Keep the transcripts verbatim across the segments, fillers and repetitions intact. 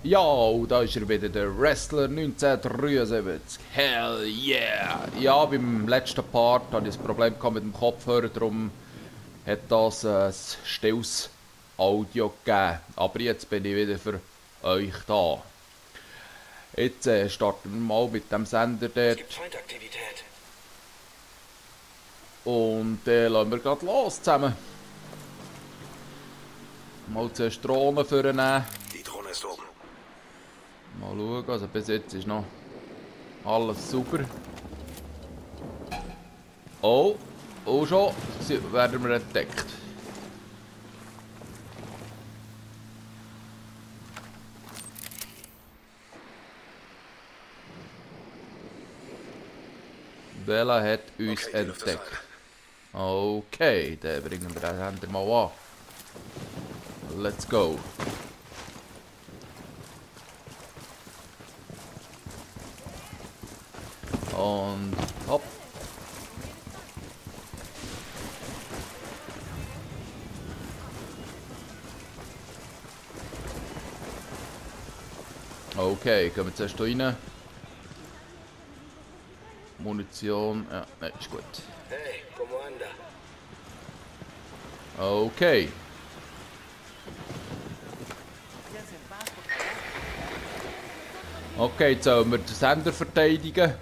Ja, und da ist er wieder, der Wrestler neunzehnhundertdreiundsiebzig. Hell yeah! Ja, beim letzten Part hatte ich ein Problem mit dem Kopfhörer, darum hat das ein stilles Audio gegeben. Aber jetzt bin ich wieder für euch da. Jetzt äh, starten wir mal mit dem Sender dort. Es gibt Feindaktivität. Und dann äh, lassen wir gerade los zusammen. Mal zuerst Drohnen vornehmen. Die Drohne ist oben. Mal schauen, also bis jetzt ist noch alles super. Oh, oh schon, werden wir entdeckt. Bella hat uns Okay, entdeckt. Okay, dann bringen wir den Händler mal an. Let's go. Und hopp. Okay, gehen wir zuerst hier rein. Munition, ja, ne, ist gut. Hey, como anda? Okay. Okay, jetzt sollen wir den Sender verteidigen.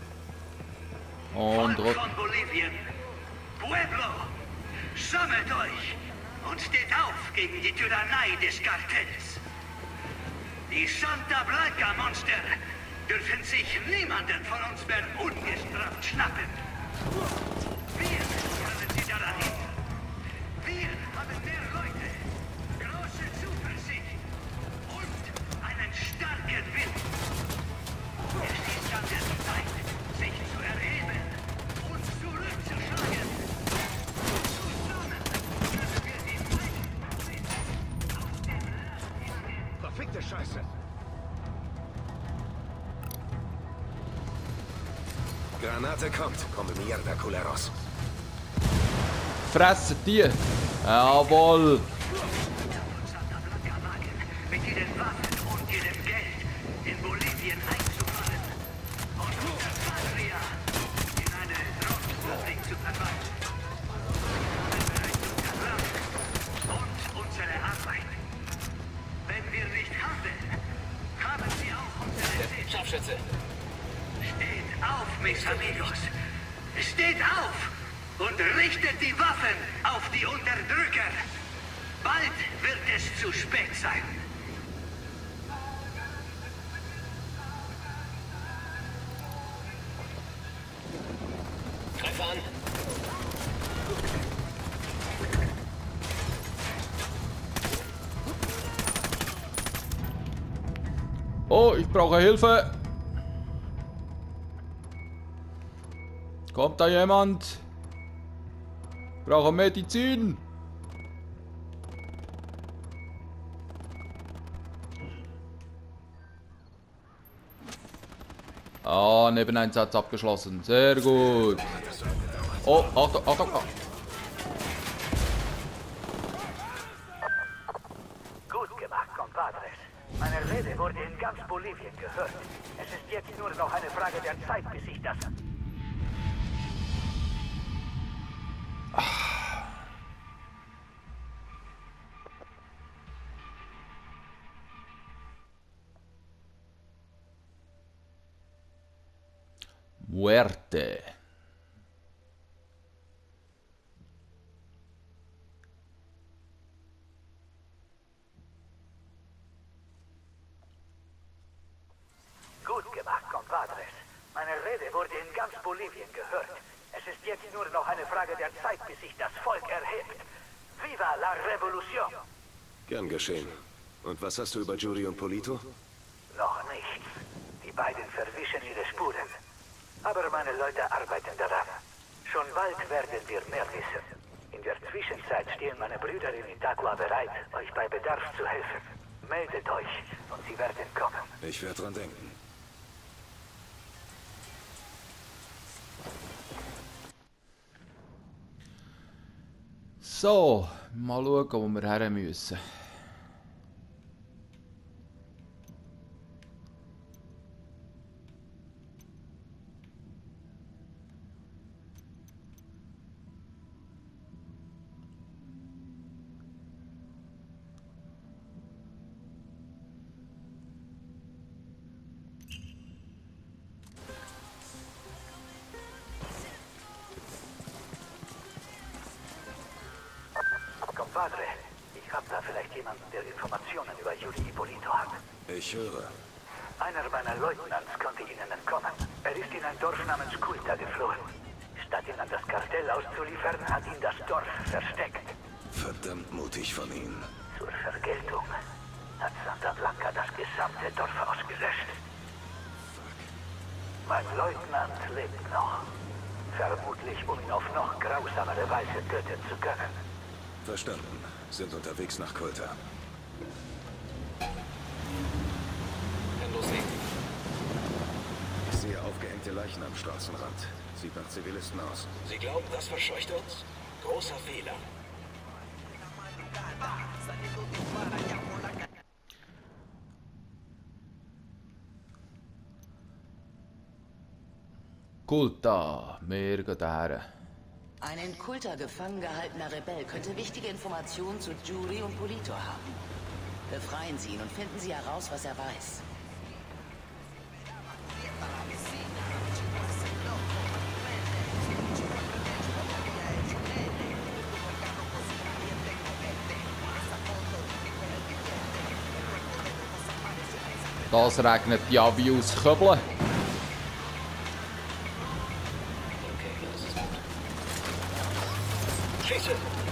Und Volk von Bolivien, Pueblo, sammelt euch und steht auf gegen die Tyrannei des Kartells. Die Santa Blanca Monster dürfen sich niemanden von uns mehr ungestraft schnappen. Wir können sie daran hindern. Wir haben mehr Leute, große Zuversicht und einen starken Willen. Es ist an der Zeit, sich zu erheben und zurückzuschlagen. Zusammen können wir die Macht auf dem Land. Verfickte Scheiße. Granate kommt. Come mierda, culeros. fressen die. Jawohl. Santa Blanca wagen, mit ihren Waffen und ihrem Geld in Bolivien einzufallen und unser Patria in eine Drogenfabrik zu verwandeln. Wir haben bereits unser Land und unsere Arbeit. Wenn wir nicht handeln, haben sie auch unsere Seele. Scharfschütze. Steht auf, mis amigos. Steht auf und richtet die Waffen auf die Unterdrücker. Bald wird es zu spät sein. Greif an. Oh, ich brauche Hilfe. Kommt da jemand? Ich brauche Medizin. Ah, Nebeneinsatz abgeschlossen. Sehr gut. Oh, Achtung, Achtung, Achtung. Gut gemacht, compadres. Meine Rede wurde in ganz Bolivien gehört. Es ist jetzt nur noch eine Frage der Zeit, bis ich das... Muerte. Gut gemacht, compadres. Meine Rede wurde in ganz Bolivien gehört. Es ist jetzt nur noch eine Frage der Zeit, bis sich das Volk erhebt. Viva la Revolución! Gern geschehen. Und was hast du über Jury und Polito? Noch nichts. Die beiden verwischen ihre Spuren. Aber meine Leute arbeiten daran. Schon bald werden wir mehr wissen. In der Zwischenzeit stehen meine Brüder in Itaqua bereit, euch bei Bedarf zu helfen. Meldet euch und sie werden kommen. Ich werde dran denken. So, mal schauen, wo wir her müssen. Padre, ich habe da vielleicht jemanden, der Informationen über Juri Ippolito hat. Ich höre. Einer meiner Leutnants konnte ihnen entkommen. Er ist in ein Dorf namens Culta geflohen. Statt ihn an das Kartell auszuliefern, hat ihn das Dorf versteckt. Verdammt mutig von Ihnen. Zur Vergeltung hat Santa Blanca das gesamte Dorf ausgelöscht. Mein Leutnant lebt noch. Vermutlich, um ihn auf noch grausamere Weise töten zu können. Verstanden. Sind unterwegs nach Culta. Ich sehe aufgehängte Leichen am Straßenrand. Sieht nach Zivilisten aus. Sie glauben, das verscheucht uns? Großer Fehler. Culta, wir gehen daher. Ein in Culta gefangen gehaltener Rebell könnte wichtige Informationen zu Juri und Polito haben. Befreien Sie ihn und finden Sie heraus, was er weiß. Das regnet ja wie aus Köbeln. Schieße!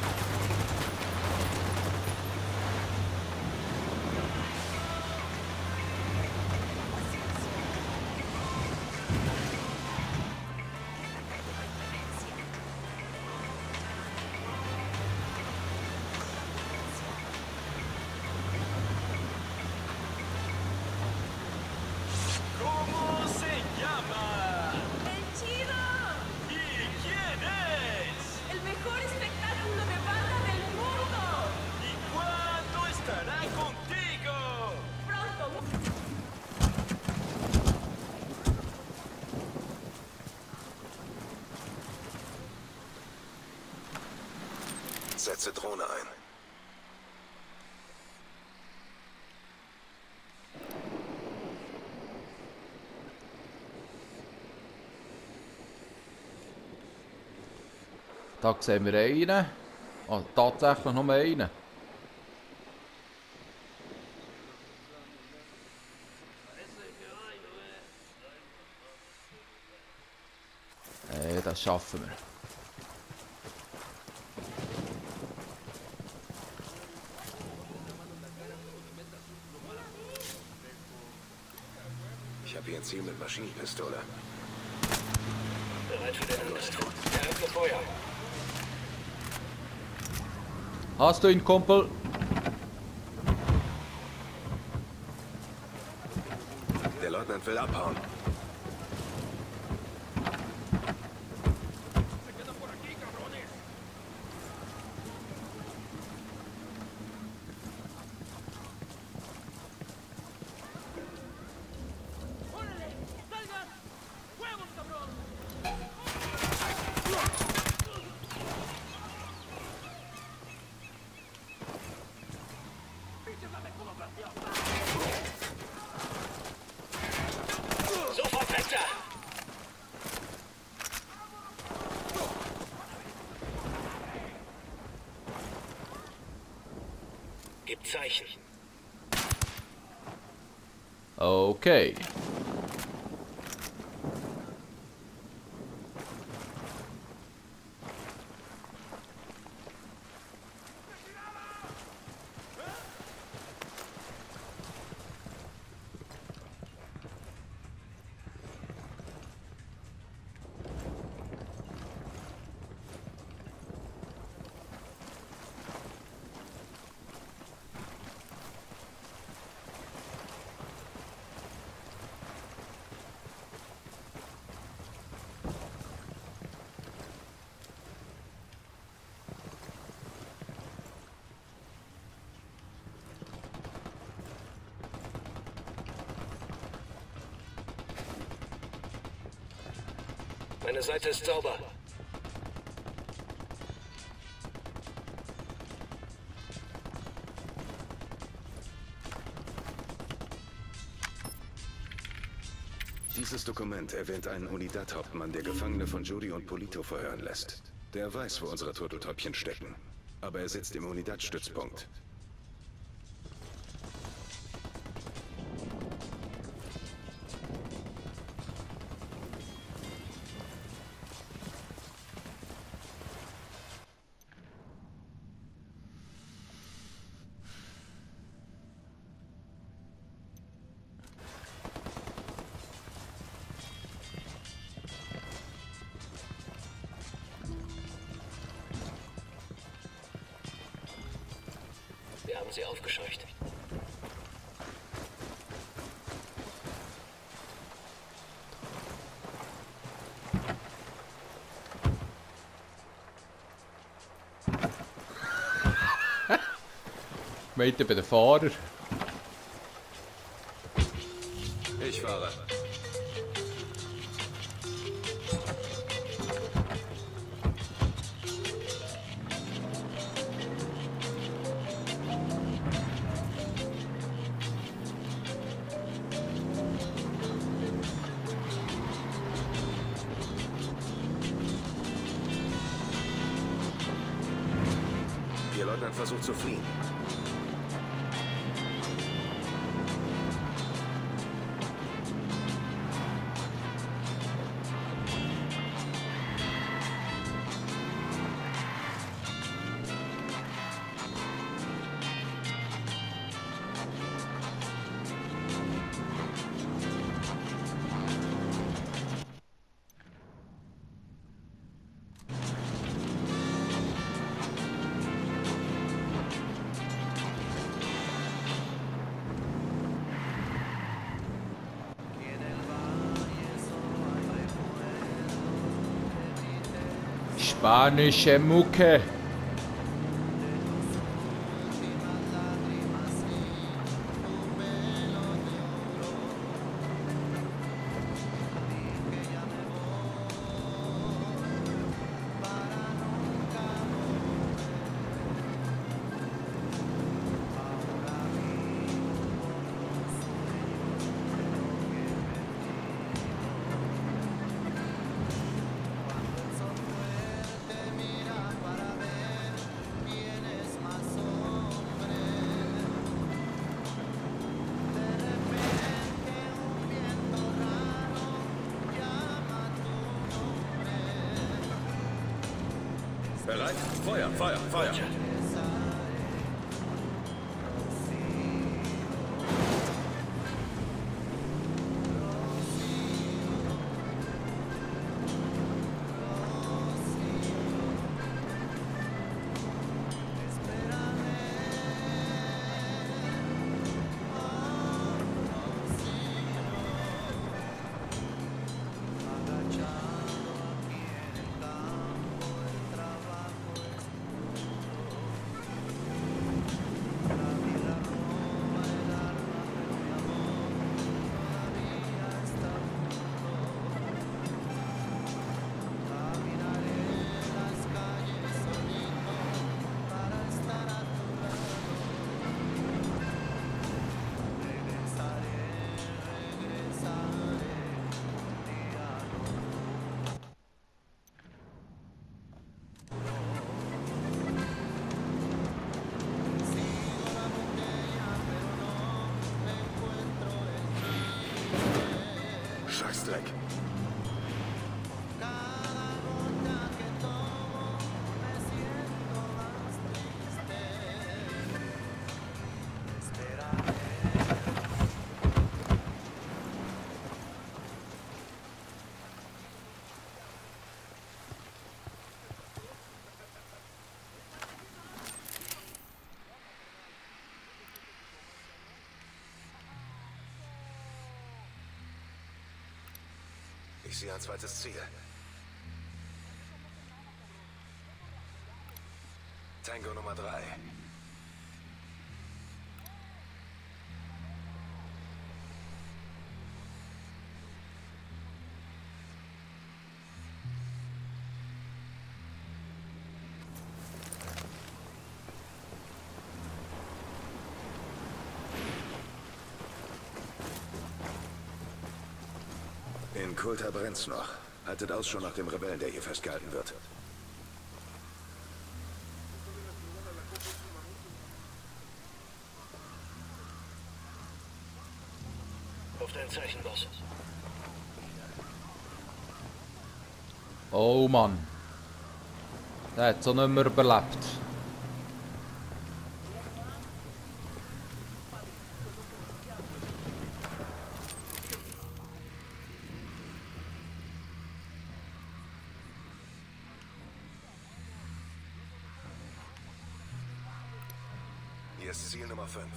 Setze Drohne ein. Da sehen wir einen. Oh, tatsächlich nur einen. Hey, das schaffen wir. Ich habe hier ein Ziel mit Maschinenpistole. Bereit für den Angriff. Eröffne Feuer. Hast du ihn, Kumpel? Der Leutnant will abhauen. Sofort Fenster! Gib Zeichen. Okay. Meine Seite ist sauber. Dieses Dokument erwähnt einen Unidad-Hauptmann, der Gefangene von Juri und Polito verhören lässt. Der weiß, wo unsere Turteltäubchen stecken. Aber er sitzt im Unidad-Stützpunkt. Wir haben sie aufgescheucht. Meinte bei den Fahrer. Ich fahre. Ihr Leutnant versucht zu fliehen. Spanische Mucke. Bereit? Feuer, Feuer, Feuer! Scheißdreck. Ich sehe ein zweites Ziel. Tango Nummer drei. In Kulta brennt's noch. Haltet Ausschau nach dem Rebellen, der hier festgehalten wird. auf dein Zeichen, Boss. Oh Mann. Der hat so nicht mehr überlebt. Hier ist Ziel Nummer fünf.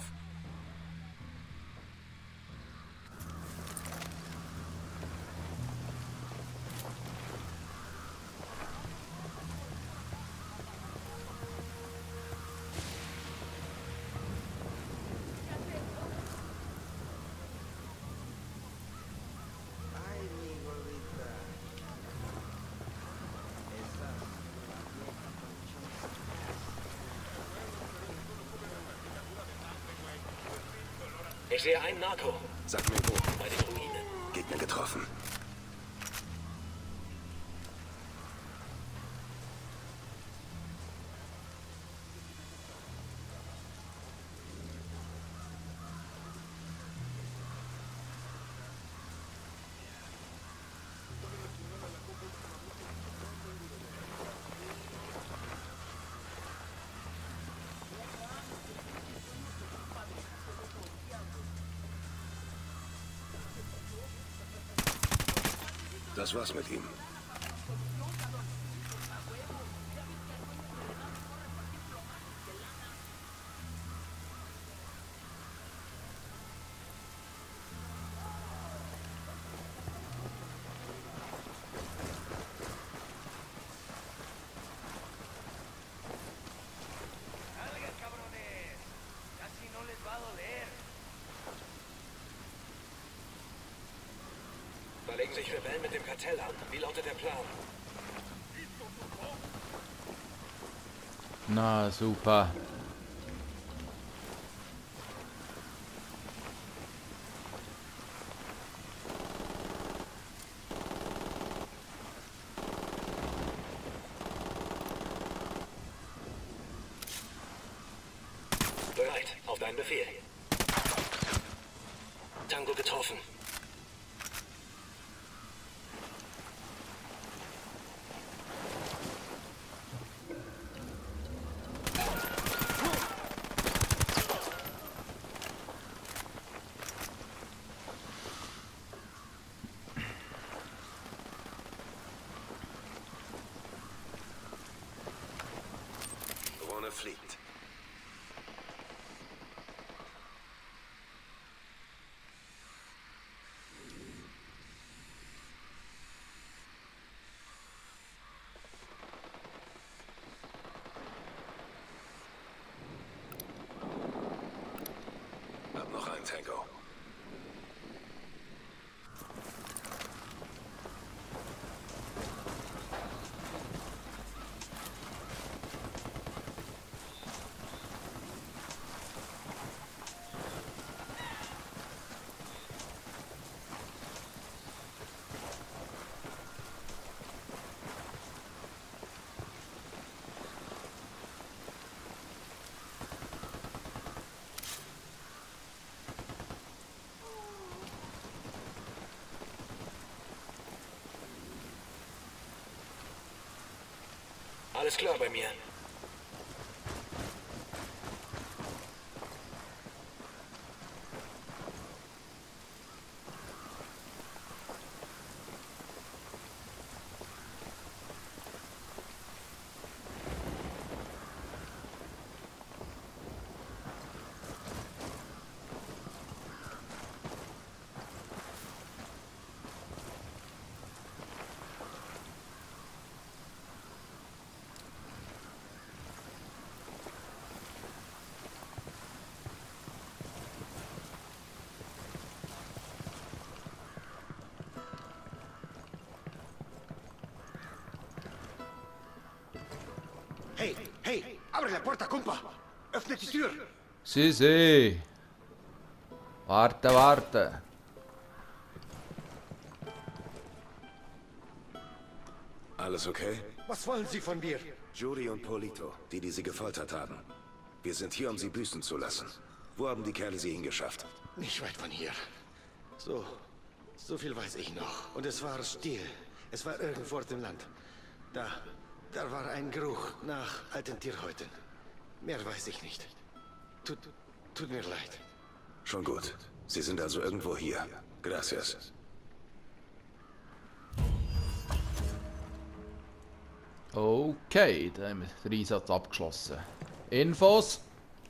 Ich sehe einen Narco. Sag mir wo. Bei den Ruinen. Gegner getroffen. Das war's mit ihm. Da legen sich Rebellen mit dem Kartell an. Wie lautet der Plan? Na, super. Bereit. Auf deinen Befehl. Tango getroffen. Drohne fliegt. Hab noch einen Tango. Alles klar bei mir. Hey, hey, abre la puerta, compa. Öffne die Tür. Si, si. Warte, warte. Alles okay? Was wollen Sie von mir? Jury und Polito, die, die sie gefoltert haben. Wir sind hier, um sie büßen zu lassen. Wo haben die Kerle sie hingeschafft? Nicht weit von hier. So, so viel weiß ich noch. Und es war still. Es war irgendwo auf dem Land. Da, da war ein Geruch nach alten Tierhäuten. Mehr weiß ich nicht. Tut, tut mir leid. Schon gut. Sie sind also irgendwo hier. Gracias. Okay, dann haben wir den Einsatz abgeschlossen. Infos.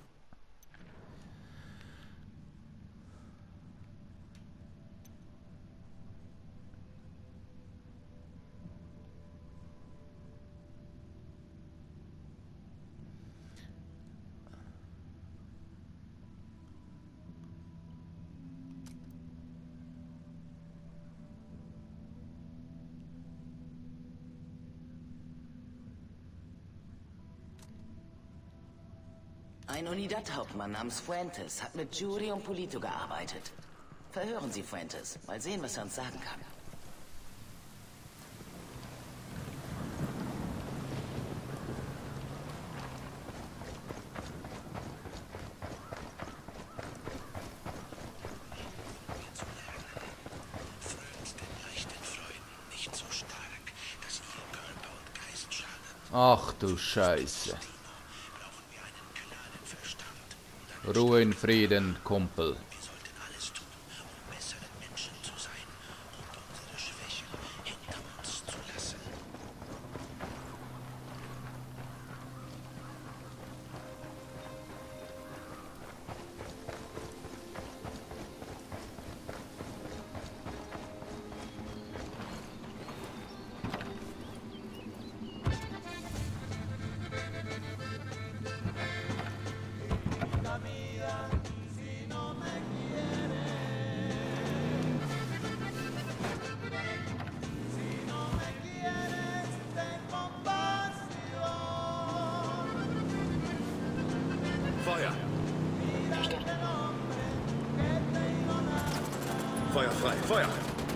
Ein Unidad-Hauptmann namens Fuentes hat mit Yuri und Polito gearbeitet. Verhören Sie Fuentes. Mal sehen, was er uns sagen kann. Ach du Scheiße. Ruhe in Frieden, Kumpel. Feuer! Feuer frei! Feuer!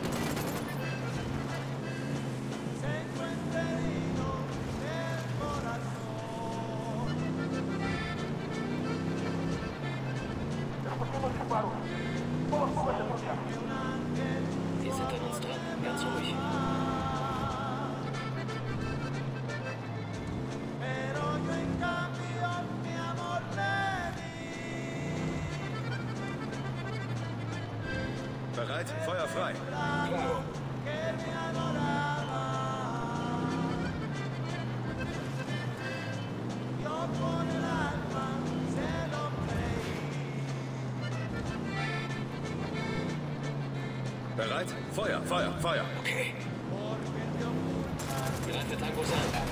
Die sind an uns dran. Ganz ruhig. Bereit? Feuer frei! Klaro. Bereit? Feuer! Feuer! Feuer! Okay. Greift Tangos an.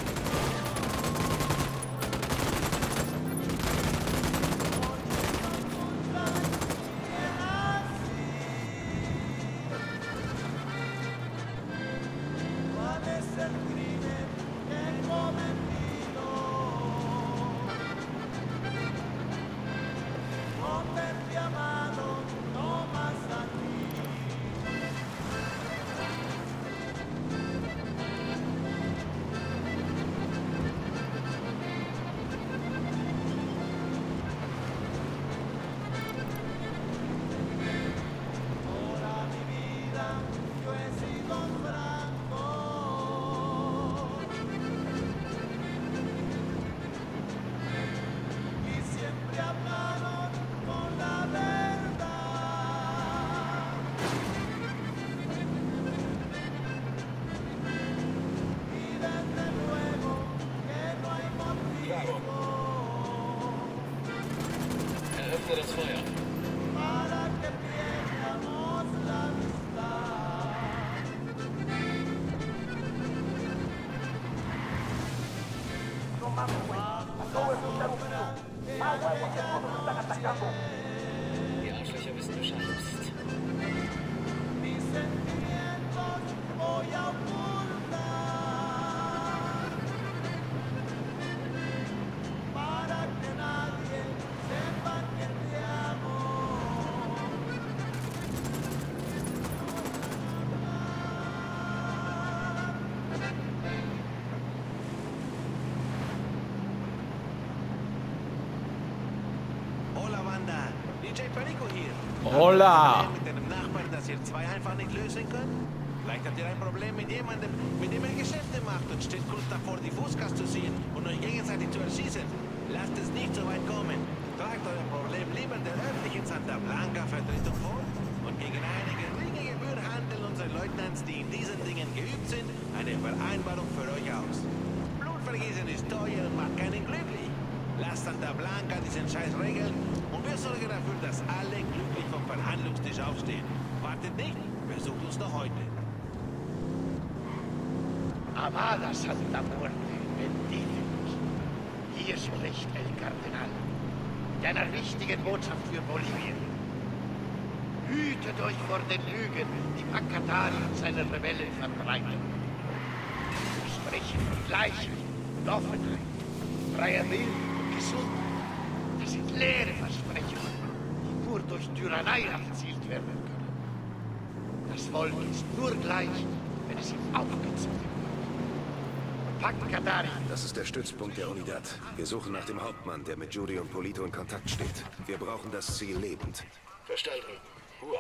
Eröffne das Feuer. Die Arschlöcher wissen Bescheid. D J Perico hier. Hola! Mit einem Nachbarn, das ihr zwei einfach nicht lösen könnt? Vielleicht habt ihr ein Problem mit jemandem, mit dem ihr Geschäfte macht und steht kurz davor, die Fußgas zu ziehen und euch gegenseitig zu erschießen. Lasst es nicht so weit kommen. Tragt euer Problem lieber der örtlichen Santa Blanca Vertretung vor und gegen eine geringe Gebühr handeln unsere Leutnants, die in diesen Dingen geübt sind, eine Vereinbarung für euch aus. Blutvergießen ist teuer und macht keinen glücklich. Lasst Santa Blanca diesen Scheiß regeln und wir sorgen dafür, dass alle glücklich vom Verhandlungstisch aufstehen. Wartet nicht, versucht uns noch heute. Amada Santa Muerte, benditos. Hier spricht El Cardenal, mit einer wichtigen Botschaft für Bolivien. Hütet euch vor den Lügen, die Pacatari und seine Rebellen verbreiten. Versprechen von Gleichheit und Offenheit, freier Willen und Gesundheit. Das sind leere Versprechungen, die nur durch Tyrannei erzielt werden können. Das Volk ist nur gleich, wenn es ihm aufgezogen wird. Pacatari. Das ist der Stützpunkt der Unidad. Wir suchen nach dem Hauptmann, der mit Judy und Polito in Kontakt steht. Wir brauchen das Ziel lebend. Verstanden. Hua.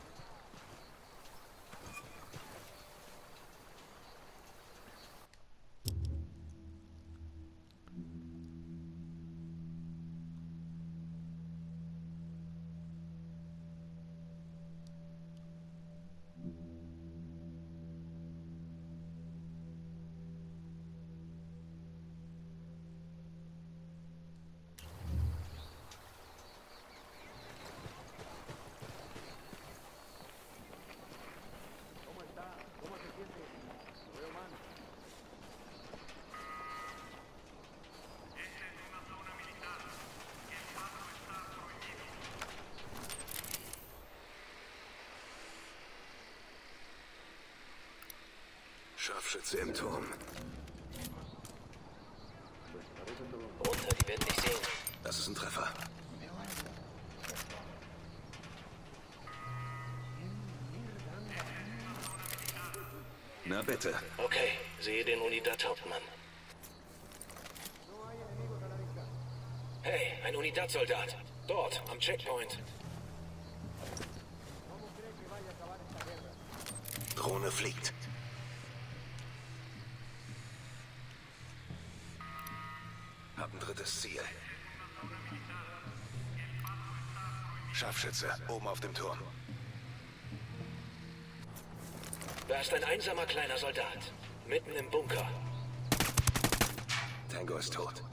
Scharfschütze im Turm. Runter, die werden dich sehen. Das ist ein Treffer. Na bitte. Okay, sehe den Unidad-Hauptmann. Hey, ein Unidad-Soldat. Dort, am Checkpoint. Drohne fliegt. Hab ein drittes Ziel. Scharfschütze, oben auf dem Turm. Da ist ein einsamer kleiner Soldat. Mitten im Bunker. Tango ist tot.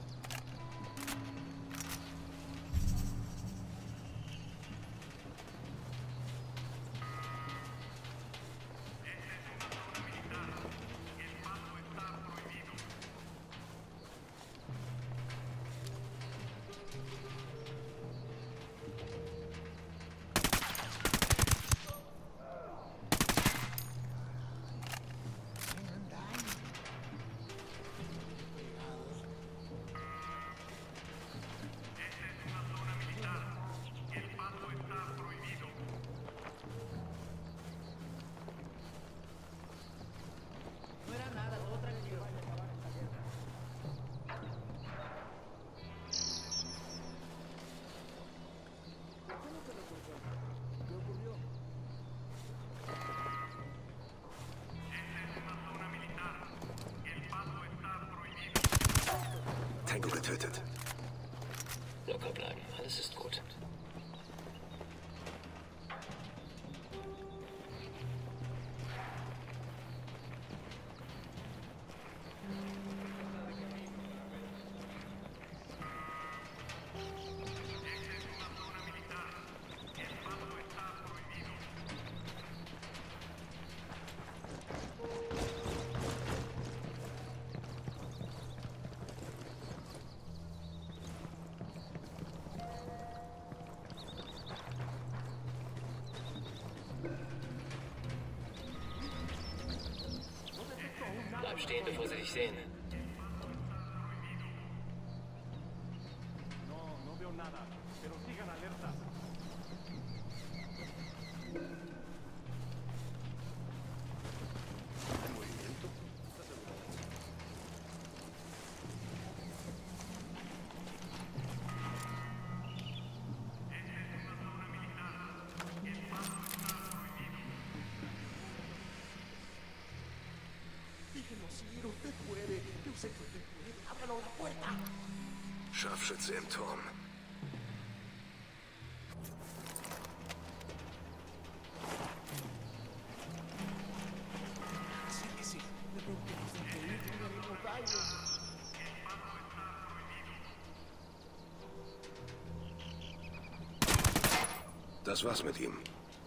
Tango getötet. Locker bleiben, alles ist gut. Bleib stehen, bevor sie dich sehen. Scharfschütze im Turm. Das war's mit ihm.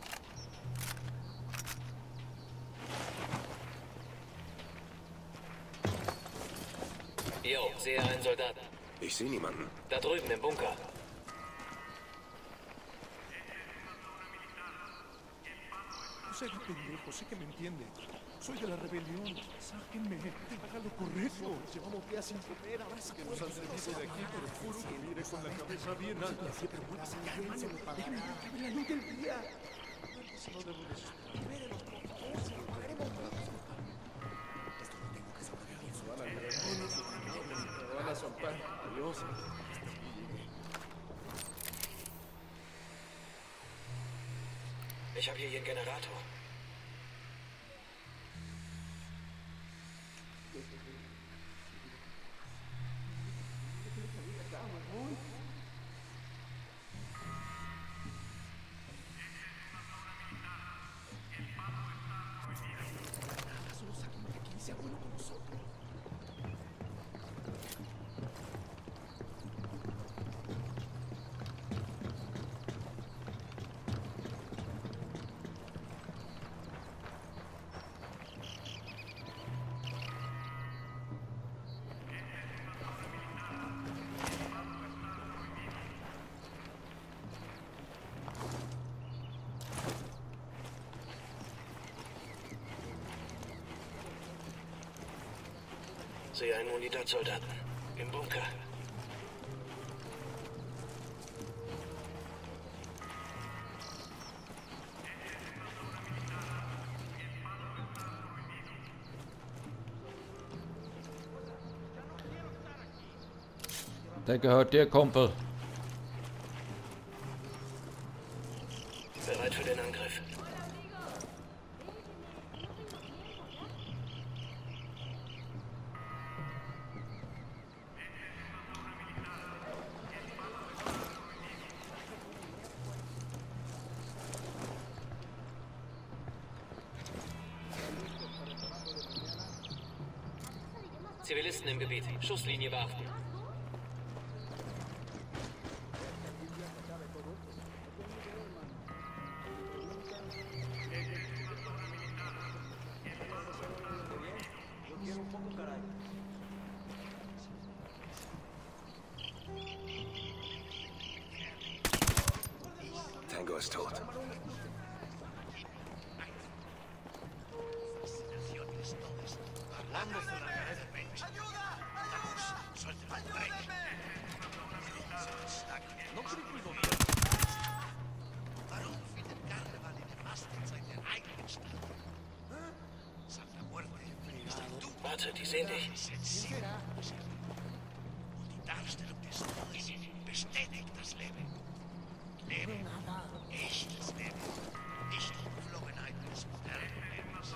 Jo, sehe einen Soldaten. Ich sehe niemanden. Da drüben im Bunker. No sea pendejo, sé que me entiende. Soy de la rebelión. Sáquenme. Haga lo correcto. Llevamos días sin comer. Ahora sí que nos han servido de aquí, pero juro que me iré con la cabeza bien alta. Siempre puedo sacar mano. Déjenme ver la luz del día. No debo desesperar. Esto lo tengo que saber. Me van a zampar. Adiós. Ich habe hier Ihren Generator. Sehe einen Unidad-Soldaten. Im Bunker. Der gehört dir, Kumpel. Bereit für den Angriff. Zivilisten im Gebiet. Schusslinie beachten. Tango ist tot. Warte, die sehen dich. Die Darstellung des Todes bestätigt das Leben. Leben, echtes Leben, nicht die Geflogenheit des modernen Lebens.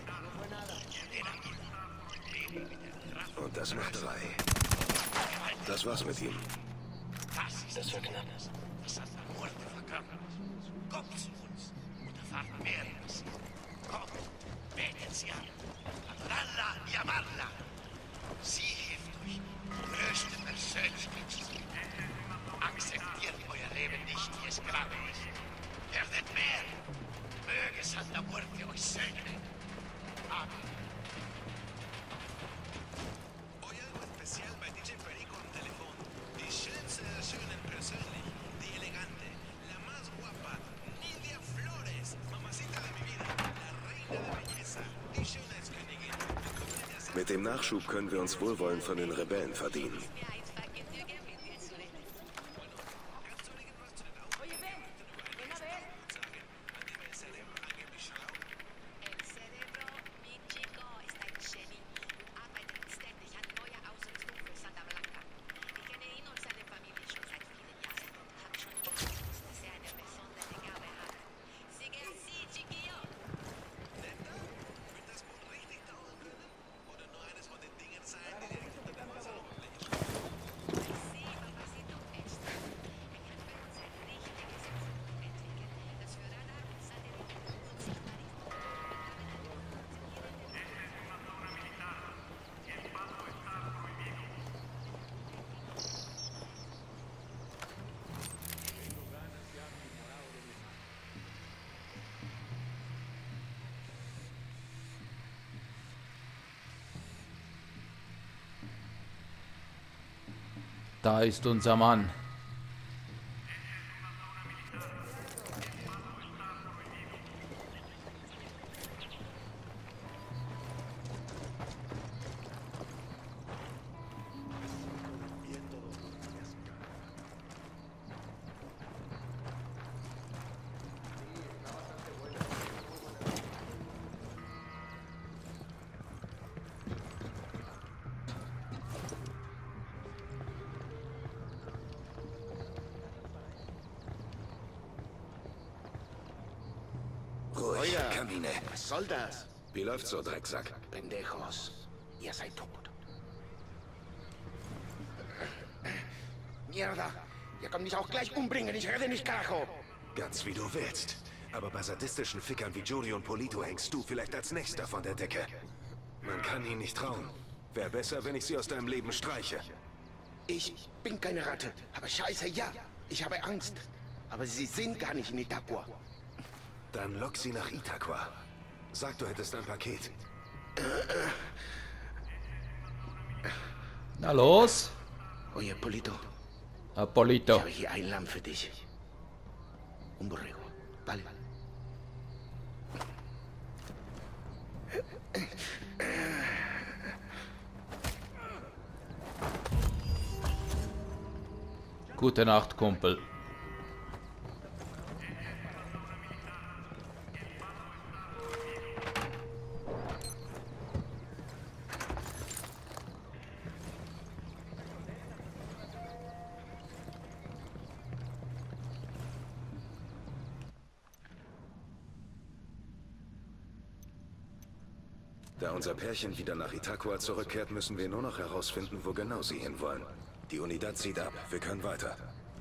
Leben mit der Kraft. Und das macht drei. Das war's mit ihm. Das ist Das war knapp. das Santa Muerte verkörpert. Kommt zu uns und erfahrt mehr über sie. Kommt, betet sie an. Adorarla y amarla. Sie hilft euch, größte Persönlichkeit zu sein. Akzeptiert euer Leben nicht, wie es gerade ist. Werdet mehr. Möge Santa Muerte euch segnen. Amen. Hoy algo especial bei D J Perico am Telefon. Die schönste der Schönen persönlich, die elegante, la más guapa, Nidia Flores, mamacita de mi vida, la reina de belleza, die Schönheitskönigin. Mit dem Nachschub können wir uns Wohlwollen von den Rebellen verdienen. Da ist unser Mann. Ruhig, Kamine. Was soll das? Wie läuft's so, Drecksack? Pendejos. Ihr seid tot. Mierda. Ihr könnt mich auch gleich umbringen. Ich rede nicht, Carajo. Ganz wie du willst. Aber bei sadistischen Fickern wie Yuri und Polito hängst du vielleicht als Nächster von der Decke. Man kann ihnen nicht trauen. Wäre besser, wenn ich sie aus deinem Leben streiche. Ich bin keine Ratte. Aber scheiße, ja. Ich habe Angst. Aber sie sind gar nicht in Itaqua. Dann lock sie nach Itaqua. Sag, du hättest ein Paket. Na los. Oye, Polito. Ah, Polito. Ich habe hier ein Lamm für dich. Un borrego. Vale. Gute Nacht, Kumpel. Da unser Pärchen wieder nach Itaqua zurückkehrt, müssen wir nur noch herausfinden, wo genau sie hinwollen. Die Unidad zieht ab. Wir können weiter.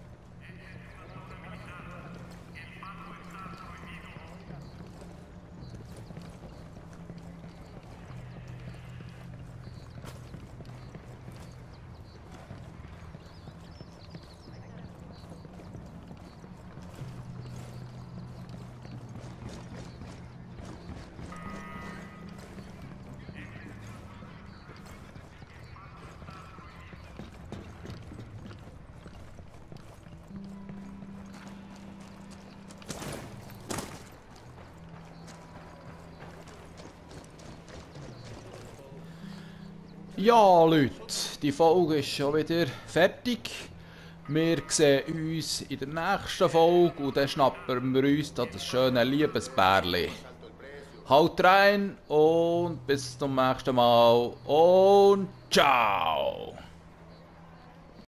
Ja, Leute, die Folge ist schon wieder fertig. Wir sehen uns in der nächsten Folge und dann schnappen wir uns das schöne Liebesbärli. Haut rein und bis zum nächsten Mal und ciao!